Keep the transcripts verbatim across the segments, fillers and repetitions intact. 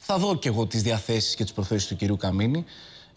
θα δω και εγώ τις διαθέσεις και τις προθέσεις του κυρίου Καμίνη.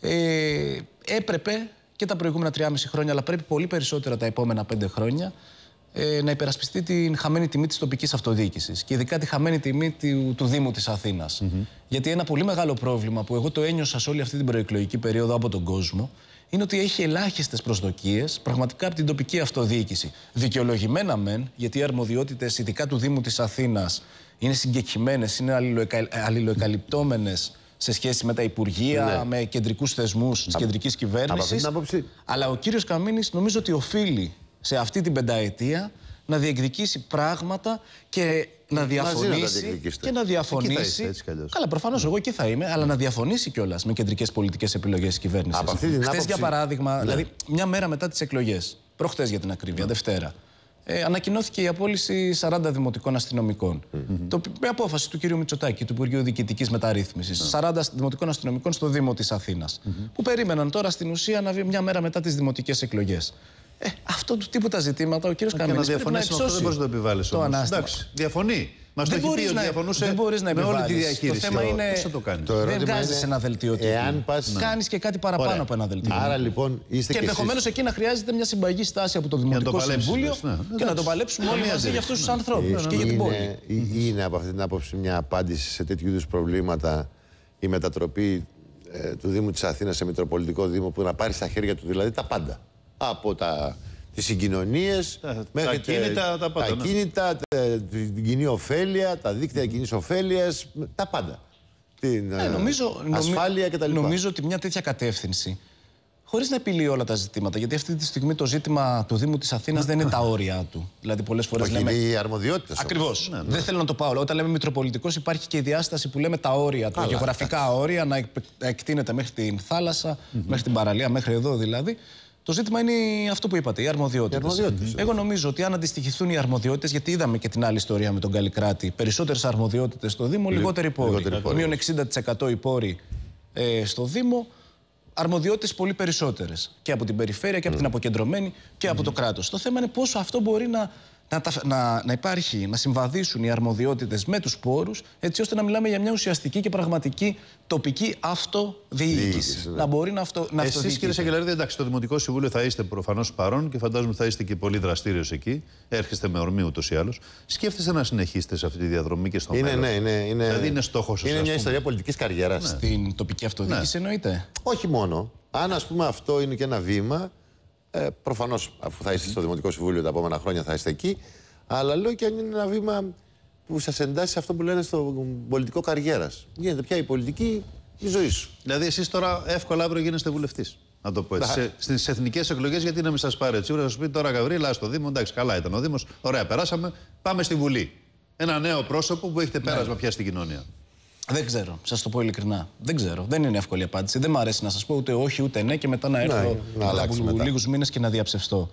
Ε, έπρεπε και τα προηγούμενα τριάμιση χρόνια, αλλά πρέπει πολύ περισσότερα τα επόμενα πέντε χρόνια, ε, να υπερασπιστεί την χαμένη τιμή της τοπικής αυτοδιοίκησης και ειδικά τη χαμένη τιμή του, του Δήμου της Αθήνας. Mm-hmm. Γιατί ένα πολύ μεγάλο πρόβλημα που εγώ το ένιωσα σε όλη αυτή την προεκλογική περίοδο από τον κόσμο είναι ότι έχει ελάχιστες προσδοκίες πραγματικά από την τοπική αυτοδιοίκηση. Δικαιολογημένα μεν, γιατί οι αρμοδιότητες ειδικά του Δήμου της Αθήνας είναι συγκεκριμένες, είναι αλληλοεκα... αλληλοεκαλυπτόμενες σε σχέση με τα υπουργεία, ναι. με κεντρικούς θεσμούς της κεντρικής κυβέρνησης. Άποψη... Αλλά ο κύριος Καμίνης νομίζω ότι οφείλει σε αυτή την πενταετία να διεκδικήσει πράγματα και να διαφωνήσει. Να και να διαφωνήσει. Είστε, έτσι, καλά, προφανώς ναι. εγώ εκεί θα είμαι, αλλά να διαφωνήσει κιόλας με κεντρικές πολιτικές επιλογές της κυβέρνησης. Χθες, άποψη... για παράδειγμα, ναι. δηλαδή μια μέρα μετά τις εκλογές, προχτές για την ακρίβεια, ναι. Δευτέρα. Ε, ανακοινώθηκε η απόλυση σαράντα δημοτικών αστυνομικών. Mm-hmm. Το, με απόφαση του κ. Μητσοτάκη, του Υπουργείου Διοικητικής Μεταρρύθμισης. Mm-hmm. σαράντα δημοτικών αστυνομικών στο Δήμο της Αθήνας. Mm-hmm. Που περίμεναν τώρα στην ουσία να βγει μια μέρα μετά τις δημοτικές εκλογές. Ε, αυτό του τύπου τα ζητήματα ο κ. Καμίνης πρέπει να υψώσει. Δεν μπορεί να το επιβάλλει το ανάστημα. Διαφωνεί. Μας δεν μπορεί να διαφωνούσε. Δεν μπορεί να επιβάλλει. Όλη τη διαχείριση. Το θέμα είναι. Πώς θα το κάνει. Δεν βγάζει ένα δελτίο τύπου. Εάν πας. Κάνει και κάτι παραπάνω Ωραία. από ένα δελτίο. Άρα λοιπόν είστε και ενδεχομένως εκεί να χρειάζεται μια συμπαγή στάση από το Δημοτικό Συμβούλιο και να το παλέψουμε όλοι μαζί για αυτούς τους ανθρώπους και για την πόλη. Είναι από αυτή την άποψη μια απάντηση σε τέτοιου είδους προβλήματα η μετατροπή του Δήμου της Αθήνας σε Μητροπολιτικό Δήμο που να πάρει στα χέρια του δηλαδή τα πάντα. Από τα. Τις συγκοινωνίες, μέχρι τα κίνητα, τα, τα, τα κίνητα, την κοινή ωφέλεια, τα δίκτυα κοινής ωφέλειας, τα πάντα. Την ε, νομίζω, ασφάλεια κτλ. Νομίζω ότι μια τέτοια κατεύθυνση, χωρίς να επιλύει όλα τα ζητήματα, γιατί αυτή τη στιγμή το ζήτημα του Δήμου της Αθήνας δεν είναι τα όρια του. Δηλαδή, πολλές φορές λέμε. Είναι οι αρμοδιότητες. Ακριβώς. Ναι, ναι. Δεν θέλω να το πάω. Όταν λέμε Μητροπολιτικός, υπάρχει και η διάσταση που λέμε τα όρια, τα γεωγραφικά όρια, να εκτείνεται μέχρι την θάλασσα, mm-hmm. μέχρι την παραλία, μέχρι εδώ δηλαδή. Το ζήτημα είναι αυτό που είπατε, οι αρμοδιότητες. Εγώ νομίζω ότι αν αντιστοιχηθούν οι αρμοδιότητες, γιατί είδαμε και την άλλη ιστορία με τον Καλλικράτη, περισσότερες αρμοδιότητες στο Δήμο, λιγότεροι πόροι. Μείον εξήντα τοις εκατό οι πόροι ε, στο Δήμο, αρμοδιότητες πολύ περισσότερες. Και από την περιφέρεια και από mm. την αποκεντρωμένη και mm. από το κράτος. Το θέμα είναι πόσο αυτό μπορεί να, να, να, να υπάρχει, να συμβαδίσουν οι αρμοδιότητες με τους πόρους, έτσι ώστε να μιλάμε για μια ουσιαστική και πραγματική τοπική αυτοδιοίκηση. Να μπορεί να, αυτο, να αυτοδιοικήσει. Εσείς, κύριε Σακελαρίδη, εντάξει, στο Δημοτικό Συμβούλιο θα είστε προφανώς παρόν και φαντάζομαι θα είστε και πολύ δραστήριος εκεί. Έρχεστε με ορμή ούτως ή άλλως. Σκέφτεστε να συνεχίσετε σε αυτή τη διαδρομή και στο είναι, μέλλον? Ναι, είναι, είναι, δηλαδή είναι στόχος σας? Είναι μια ιστορία πολιτικής καριέρας. Ναι. Στην τοπική αυτοδιοίκηση ναι. εννοείται. Όχι μόνο. Αν ας πούμε αυτό είναι και ένα βήμα, ε, προφανώς αφού θα είστε στο Δημοτικό Συμβούλιο τα επόμενα χρόνια θα είστε εκεί, αλλά λέω και αν είναι ένα βήμα που σας εντάσσει σε αυτό που λένε στο πολιτικό καριέρας. Γίνεται πια η πολιτική η ζωή σου. Δηλαδή εσείς τώρα εύκολα αύριο γίνεστε βουλευτής. Να το πω έτσι. Σε, στις εθνικές εκλογές, γιατί να μην σας πάρει έτσι. Θα σας πει τώρα Γαβρίλα στο Δήμο, εντάξει, καλά ήταν ο Δήμος, ωραία, περάσαμε, πάμε στη Βουλή. Ένα νέο πρόσωπο που έχετε πέρασμα πια στην κοινωνία. Δεν ξέρω, σας το πω ειλικρινά. Δεν ξέρω. Δεν είναι εύκολη απάντηση. Δεν μου αρέσει να σας πω ούτε όχι ούτε ναι και μετά να έρθω από λίγους μήνες και να διαψευστώ.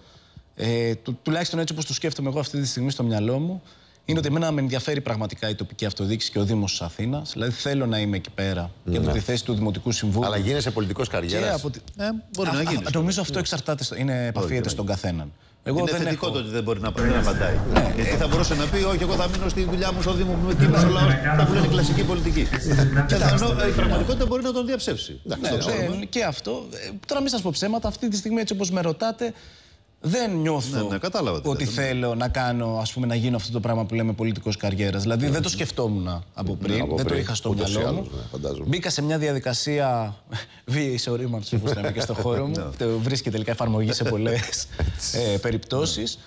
Ε, του, τουλάχιστον έτσι όπως το σκέφτομαι εγώ αυτή τη στιγμή στο μυαλό μου, είναι ότι εμένα με ενδιαφέρει πραγματικά η τοπική αυτοδιοίκηση και ο Δήμος της Αθήνας. Δηλαδή θέλω να είμαι εκεί πέρα mm. για τη θέση του Δημοτικού Συμβούλου. Αλλά γίνεσαι πολιτικός καριέρας. Από... Ε, μπορεί α, να γίνει. Νομίζω αυτό εξαρτάται, στο... είναι επαφίεται στον καθέναν. Εγώ είναι δεν θετικό έχω... το ότι δεν μπορεί να απαντάει. Ναι. Γιατί θα μπορούσε να πει: όχι, εγώ θα μείνω στη δουλειά μου στο Δήμο που με κύβησε ο λαός. Θα μου λένε κλασική πολιτική. Ενώ η πραγματικότητα μπορεί να τον διαψεύσει. Και αυτό. Τώρα μην σας πω ψέματα, αυτή τη στιγμή έτσι όπως με ρωτάτε. Δεν νιώθω ναι, ναι, ότι ναι. θέλω να κάνω, ας πούμε, να γίνω αυτό το πράγμα που λέμε πολιτικός καριέρας. Δηλαδή, ναι, δεν το σκεφτόμουν από πριν, ναι, από δεν πριν. το είχα στο μυαλό μου. Άλλους, ναι, μπήκα σε μια διαδικασία βίαιης ορίμανσης, όπως λέμε και στο χώρο μου. Βρίσκει τελικά εφαρμογή σε πολλές ε, περιπτώσεις.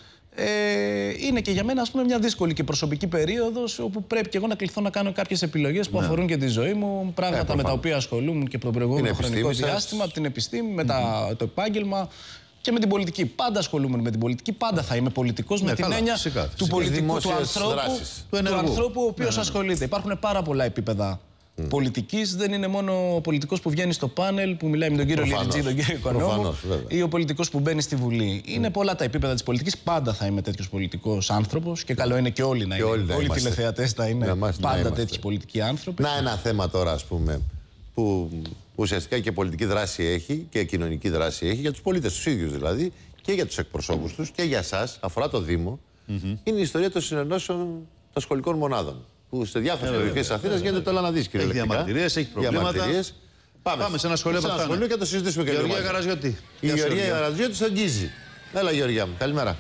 Ε, είναι και για μένα, ας πούμε, μια δύσκολη και προσωπική περίοδος όπου πρέπει και εγώ να κληθώ να κάνω κάποιες επιλογές που ναι. αφορούν και τη ζωή μου, πράγματα ε, με τα οποία ασχολούμαι και το προηγούμενο χρονικό διάστημα, από την επιστήμη, με τα, το επάγγελμα. Και με την πολιτική. Πάντα ασχολούμαι με την πολιτική. Πάντα θα είμαι πολιτικός ναι, με την έννοια φυσικά, του πολιτικού, του ανθρώπου, του, του ανθρώπου ο οποίος ναι, ναι. ασχολείται. Υπάρχουν πάρα πολλά επίπεδα mm. πολιτικής. Δεν είναι μόνο ο πολιτικός που βγαίνει στο πάνελ, που μιλάει με τον κύριο Λιριτζή, τον κύριο Οικονόμου, ή ο πολιτικός που μπαίνει στη Βουλή. Mm. Είναι πολλά τα επίπεδα της πολιτικής. Πάντα θα είμαι τέτοιος πολιτικός άνθρωπος. Και καλό είναι και όλοι να είναι. Όλοι, όλοι οι τηλεθεατές θα είναι πάντα τέτοιοι πολιτικοί άνθρωποι. Να, ένα θέμα τώρα, ας πούμε, που ουσιαστικά και πολιτική δράση έχει και κοινωνική δράση έχει για τους πολίτες τους ίδιους δηλαδή και για τους εκπροσώπους τους και για εσάς, αφορά το Δήμο, mm-hmm. είναι η ιστορία των συνενώσεων των σχολικών μονάδων. που σε διάφορες περιοχές της Αθήνας γίνεται το Λαναδής κυριολεκτικά. Έχει διαμαρτυρίες, έχει προβλήματα. Διαμαρτυρίες. Πάμε, Πάμε σε ένα σχολείο σε ένα σχολείο και το συζητήσουμε και λίγο. Γεωργία Καραζιώτη. Η Γεωργία Καραζιώτη στον Γκίζη. Έλα, Γεωργία μου, καλημέρα.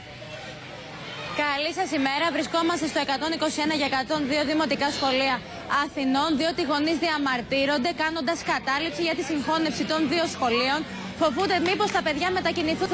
Καλή σας ημέρα. Βρισκόμαστε στο εκατόν είκοσι ένα για εκατόν δύο δημοτικά σχολεία Αθηνών, διότι οι γονείς διαμαρτύρονται κάνοντας κατάληψη για τη συγχώνευση των δύο σχολείων. Φοβούνται μήπως τα παιδιά μετακινηθούν